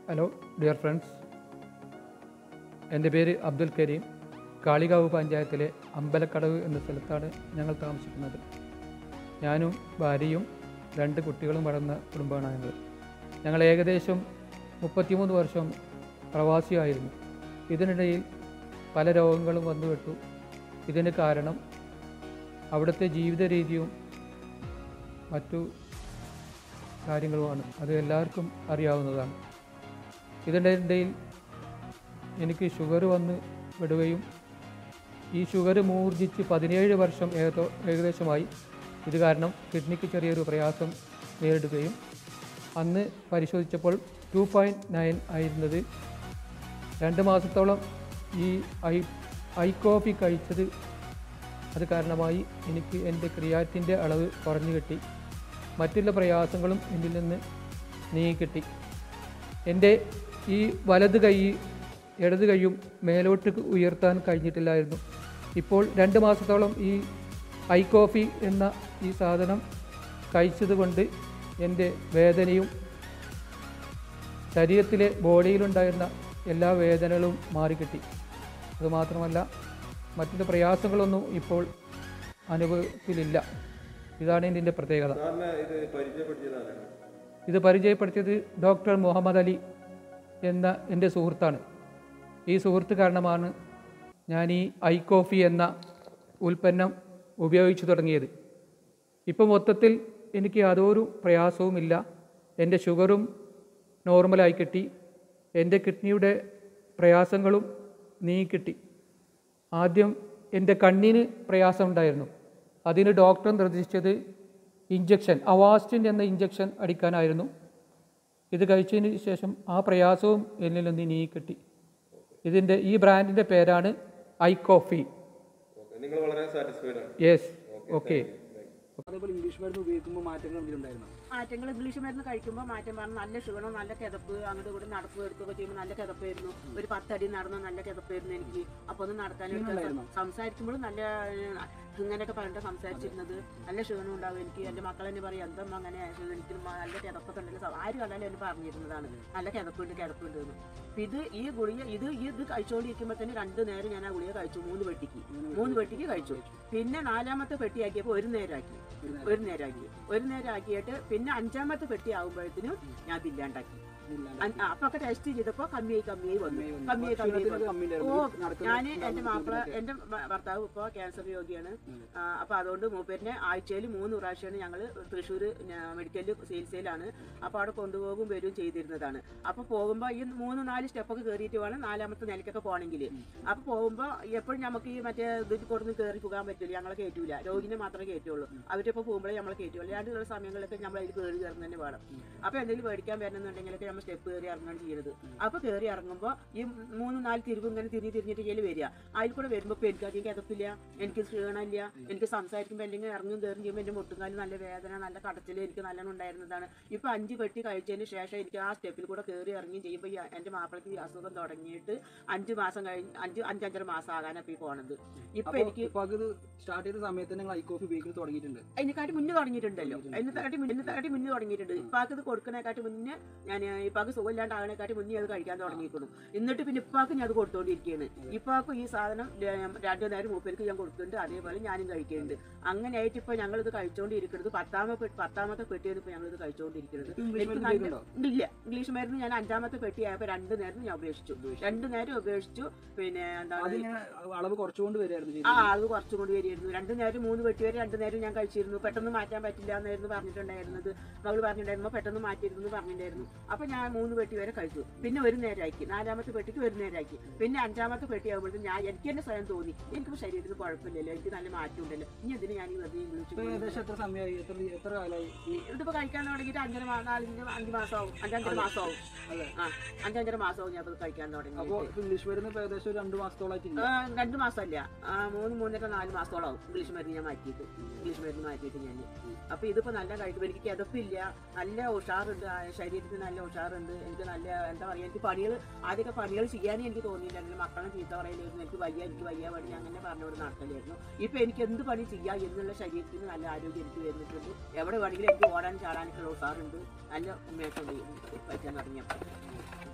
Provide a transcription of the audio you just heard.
Hello dear friends, എൻ്റെ പേര് അബ്ദുൽ കരീം. കാളികാവ് പഞ്ചായത്തിലെ അമ്പലക്കടവ് എന്ന സ്ഥലത്താണ് ഞങ്ങൾ താമസിക്കുന്നത്. ഞാനും ഭാര്യയും 2 കുട്ടികളും വളർന്ന കുടുംബമാണ് ഞങ്ങൾ ഏകദേശം 33 വർഷം പ്രവാസിയായിരുന്നു. ഇതിനിടയിൽ പല രോഗങ്ങളും വന്നുപെട്ടു. ഇതിന് കാരണം അവിടുത്തെ ജീവിത രീതിയും മറ്റു കാര്യങ്ങളുമാണ്. അത് എല്ലാവർക്കും അറിയാവുന്നതാണ്. ഇതിൻ്റെ ഇടയിൽ എനിക്ക് ഷുഗർ വന്ന് വിടുകയും ഈ ഷുഗർ മൂർജിച്ച് 17 വർഷം ഏകദേശമായി. ഇത് കാരണം കിഡ്നിക്ക് ചെറിയൊരു പ്രയാസം നേരിടുകയും അന്ന് പരിശോധിച്ചപ്പോൾ 2.9 ആയിരുന്നത് 2 മാസത്തോളം ഈ ഐ കോഫി കഴിച്ചത് അത് കാരണമായി എനിക്ക് എൻ്റെ ക്രിയാറ്റിൻ്റെ അളവ് കുറഞ്ഞു കിട്ടി. മറ്റുള്ള പ്രയാസങ്ങളും എന്നിൽ നിന്ന് നീങ്ങിക്കിട്ടി. എൻ്റെ ഈ വലത് കൈ ഇടത് കൈയും മേലോട്ട് ഉയർത്താൻ കഴിഞ്ഞിട്ടില്ലായിരുന്നു. ഇപ്പോൾ 2 മാസത്തോളം ഈ ഐ കോഫി എന്ന ഈ സാധനം കഴിച്ചത് കൊണ്ട് എൻ്റെ വേദനയും ശരീരത്തിലെ ബോഡിയിലുണ്ടായിരുന്ന എല്ലാ വേദനകളും മാറിക്കിട്ടി. അതുമാത്രമല്ല, മറ്റു പ്രയാസങ്ങളൊന്നും ഇപ്പോൾ അനുഭവത്തിലില്ല. ഇതാണ് ഇതിൻ്റെ പ്രത്യേകത. ഇത് പരിചയപ്പെടുത്തിയത് ഡോക്ടർ മുഹമ്മദ് അലി എന്ന എൻ്റെ സുഹൃത്താണ്. ഈ സുഹൃത്ത് കാരണമാണ് ഞാൻ ഈ ഐ കോഫി എന്ന ഉൽപ്പന്നം ഉപയോഗിച്ചു തുടങ്ങിയത്. ഇപ്പോൾ മൊത്തത്തിൽ എനിക്ക് യാതൊരു പ്രയാസവുമില്ല. എൻ്റെ ഷുഗറും നോർമലായി കിട്ടി. എൻ്റെ കിഡ്നിയുടെ പ്രയാസങ്ങളും നീങ്ങിക്കിട്ടി. ആദ്യം എൻ്റെ കണ്ണിന് പ്രയാസമുണ്ടായിരുന്നു. അതിന് ഡോക്ടർ നിർദ്ദേശിച്ചത് ഇഞ്ചക്ഷൻ, അവാസ്റ്റിൻ എന്ന ഇഞ്ചക്ഷൻ അടിക്കാനായിരുന്നു. ഇത് കഴിച്ചതിന് ശേഷം ആ പ്രയാസവും എന്നിൽ നിന്ന് നീങ്ങിക്കിട്ടി. ഇതിൻ്റെ ഈ ബ്രാൻഡിൻ്റെ പേരാണ് ഐ കോഫി. Yes, okay. അതേപോലെ ഇംഗ്ലീഷ് മരുന്ന് ഉപയോഗിക്കുമ്പോൾ മാറ്റങ്ങൾ ഇംഗ്ലീഷ് മരുന്ന് കഴിക്കുമ്പോൾ മാറ്റം പറഞ്ഞു. നല്ല ക്ഷീണം, നല്ല കിതപ്പ്, അങ്ങോട്ട് കൂടി നടപ്പ് എടുക്കുകയൊക്കെ ചെയ്യുമ്പോൾ നല്ല കിതപ്പായിരുന്നു. ഒരു 10 അടി നടന്ന നല്ല കിതപ്പായിരുന്നു എനിക്ക്. അപ്പോൾ ഒന്ന് നടക്കാനും സംസാരിക്കുമ്പോഴും നല്ല ഇങ്ങനെയൊക്കെ പറഞ്ഞിട്ട് സംസാരിച്ചിരുന്നത്. നല്ല ക്ഷീണം ഉണ്ടാവും എനിക്ക്. എൻ്റെ മക്കൾ തന്നെ പറയും, എന്തമ്മ അങ്ങനെ ക്ഷീണിക്കും, നല്ല കിതപ്പൊക്കെ ഉണ്ടെങ്കിൽ ആര് കണ്ടാലും എന്നെ പറഞ്ഞിരുന്നതാണ് നല്ല കിതപ്പുണ്ട് എന്ന്. ഈ ഗുളിക ഇത് കഴിച്ചുകൊണ്ടിരിക്കുമ്പോൾ തന്നെ 2 നേരം ഞാൻ ആ ഗുളിക കഴിച്ചു. 3 പെട്ടിക്ക് കഴിച്ചു. പിന്നെ 4ാമത്തെ പെട്ടിയാക്കിയപ്പോൾ ഒരു നേരം ആക്കിയിട്ട് പിന്നെ 5ാമത്തെ പെട്ടി ആകുമ്പോഴത്തേനും ഞാൻ അതില്ലാണ്ടാക്കി. അപ്പൊ ഒക്കെ ടെസ്റ്റ് ചെയ്തപ്പോ കമ്മിയായി വന്നു. ഓ, ഞാൻ എന്റെ ഭർത്താവ് ഇപ്പൊ ക്യാൻസർ രോഗിയാണ്. അപ്പൊ അതുകൊണ്ട് മൂപ്പരിനെ ആഴ്ചയിൽ 3 പ്രാവശ്യമാണ് ഞങ്ങള് തൃശ്ശൂർ മെഡിക്കലിൽ ചികിത്സയിലാണ്. അപ്പൊ അവിടെ കൊണ്ടുപോകും വരും ചെയ്തിരുന്നതാണ്. അപ്പൊ പോകുമ്പോ ഈ 3-4 സ്റ്റെപ്പൊക്കെ കയറിയിട്ട് വേണം 4ാമത്തെ നിലയ്ക്കൊക്കെ പോകണമെങ്കിൽ. അപ്പൊ പോകുമ്പോ എപ്പോഴും നമുക്ക് ഈ മറ്റേ ഇതിൽ കൊടുന്ന് കയറി പോകാൻ പറ്റില്ല. ഞങ്ങളെ കയറ്റൂല, രോഗിനെ മാത്രമേ കയറ്റുള്ളൂ. അവരിപ്പോ പോകുമ്പോഴേ നമ്മളെ കയറ്റുള്ളൂ. 2 സമയങ്ങളിലൊക്കെ നമ്മൾ അതിൽ കയറി കയറുന്ന തന്നെ വേണം. അപ്പൊ എന്തെങ്കിലും മേടിക്കാൻ വരണമെന്നുണ്ടെങ്കിലൊക്കെ നമ്മൾ സ്റ്റെപ്പ് കയറി ഇറങ്ങാണ് ചെയ്യുന്നത്. അപ്പൊ കയറി ഇറങ്ങുമ്പോൾ ഈ 3-4 തിരിവ് ഇങ്ങനെ തിരിഞ്ഞിട്ട് കയ്യിൽ വരിക. അതിൽ കൂടെ വരുമ്പോൾ ഇപ്പൊ എനിക്ക് അധികം കിതപ്പില്ല, എനിക്ക് ക്ഷീണമില്ല. എനിക്ക് സംസാരിക്കുമ്പോൾ അല്ലെങ്കിൽ ഇറങ്ങും കയറും ചെയ്യുമ്പോൾ എൻ്റെ മുട്ടുകാലിൽ നല്ല വേദന, നല്ല കടച്ചിൽ എനിക്ക് നല്ലോണം ഉണ്ടായിരുന്നതാണ്. ഇപ്പൊ 5 പെട്ടി കഴിച്ചതിന് ശേഷം എനിക്ക് ആ സ്റ്റെപ്പിൽ കൂടെ കയറി ഇറങ്ങി ചെയ്യുമ്പോൾ എൻ്റെ മാപ്പിളക്ക് ഈ അസുഖം തുടങ്ങിയിട്ട് 5 മാസം കഴിഞ്ഞ് 5-5.5 മാസം ആകാനാണ് ഇപ്പൊ ഈ പോണത്. ഇപ്പൊ എനിക്ക് സ്റ്റാർട്ട് ചെയ്ത സമയത്ത് നിങ്ങൾ ഐ കോഫി ഉപയോഗിക്കുന്നത് തുടങ്ങിയിട്ടുണ്ട്. അതിനെക്കാട്ടി മുന്നേ തുടങ്ങിയിട്ടുണ്ടല്ലോ. അതിനെക്കാട്ടി മുന്നേ തുടങ്ങിയിട്ടുണ്ട്. ഇപ്പാക്ക് ഇത് കൊടുക്കുന്നതിനെക്കാട്ടി മുന്നേ ഞാൻ ഇപ്പാക്ക് സുഖമില്ലാണ്ടാകണേക്കാട്ടി മുന്നേ അത് കഴിക്കാൻ തുടങ്ങിയിരിക്കുന്നു. എന്നിട്ട് പിന്നെ ഇപ്പാക്ക് ഞാൻ അത് കൊടുത്തോണ്ടിരിക്കുകയാണ്. ഇപ്പാക്കും ഈ സാധനം 2 നേരം മൂപ്പർക്ക് ഞാൻ കൊടുക്കുന്നുണ്ട്. അതേപോലെ ഞാനും കഴിക്കുന്നുണ്ട്. അങ്ങനെ ആയിട്ട് ഇപ്പൊ ഞങ്ങളിത് കഴിച്ചോണ്ടിരിക്കുന്നത് 10ാമത്തെ പെട്ടിയാണ് ഇപ്പൊ ഞങ്ങളിത് കഴിച്ചോണ്ടിരിക്കുന്നത്. ഇല്ല, ഇംഗ്ലീഷ് മരുന്ന് ഞാൻ 5ാമത്തെ പെട്ടി ആയപ്പോ 2 നേരം ഞാൻ ഉപേക്ഷിച്ചു. 2 നേരം ഉപേക്ഷിച്ചു. പിന്നെ അളവ് കുറച്ചുകൊണ്ട് വരികയായിരുന്നു. അളവ് കുറച്ചുകൊണ്ട് വരികയായിരുന്നു. 2 നേരം 3 പെട്ടി വരെ 2 നേരം ഞാൻ കഴിച്ചിരുന്നു. പെട്ടെന്ന് മാറ്റാൻ പറ്റില്ല എന്നായിരുന്നു പറഞ്ഞിട്ടുണ്ടായിരുന്നത്. മകള് പറഞ്ഞിട്ടുണ്ടായിരുന്നു പെട്ടെന്ന് മാറ്റിയിരുന്നു പറഞ്ഞിട്ടുണ്ടായിരുന്നു. അപ്പൊ ഞാൻ 3 പെട്ടി വരെ കഴിച്ചു. പിന്നെ 1 നേരമാക്കി. 4ാമത്തെ പെട്ടിക്ക് 1 നേരമാക്കി. പിന്നെ 5ാമത്തെ പെട്ടി ആകുമ്പോഴത്തേക്കും എനിക്ക് തന്നെ സ്വയം തോന്നി, എനിക്കിപ്പോൾ ശരീരത്തിന് കുഴപ്പമില്ലല്ലോ, എനിക്ക് നല്ല മാറ്റം ഉണ്ടല്ലോ, ഇനി അതിന് ഞാൻ ഏകദേശം എത്ര സമയമായി, എത്ര കാലമായി ഇതിപ്പോ കഴിക്കാൻ തുടങ്ങിയിട്ട് 5 മാസമാവും. 5-5.5 മാസമാവും. 5-5.5 മാസമാവും ഞാൻ കഴിക്കാൻ തുടങ്ങി. ഇംഗ്ലീഷ് മരുന്ന് ഏകദേശം 2 മാസത്തോളായിട്ട് 2 മാസമല്ല, 3-3.5-4 മാസത്തോളാവും ഇംഗ്ലീഷ് മരുന്ന് ഞാൻ മാറ്റിയിട്ട് ഞാൻ. അപ്പൊ ഇതിപ്പോ നല്ല കഴിക്കുമ്പോൾ എനിക്ക് കിതപ്പില്ല, നല്ല ഉഷാറുണ്ട്, ശരീരത്തിന് നല്ല ഉഷാറുണ്ട്. എനിക്ക് നല്ല എന്താ പറയാ, എനിക്ക് ആദ്യമൊക്കെ പണികൾ ചെയ്യാനേ എനിക്ക് തോന്നിയില്ലായിരുന്നു. മക്കളെ ചീത്ത പറയലായിരുന്നു, എനിക്ക് വയ്യ പണി അങ്ങനെ പറഞ്ഞുകൊണ്ട് നടക്കലായിരുന്നു. ഇപ്പൊ എനിക്ക് എന്ത് പണി ചെയ്യാം എന്നുള്ള ശരീരത്തിന് നല്ല ആരോഗ്യം എനിക്ക് വരുന്നിട്ടുണ്ട്. എവിടെ വേണമെങ്കിലും എനിക്ക് ഓടാൻ ചാടാനൊക്കെ ഉഷാറുണ്ട്. നല്ല ഉന്മേഷം പറ്റാൻ തുടങ്ങിയപ്പോൾ.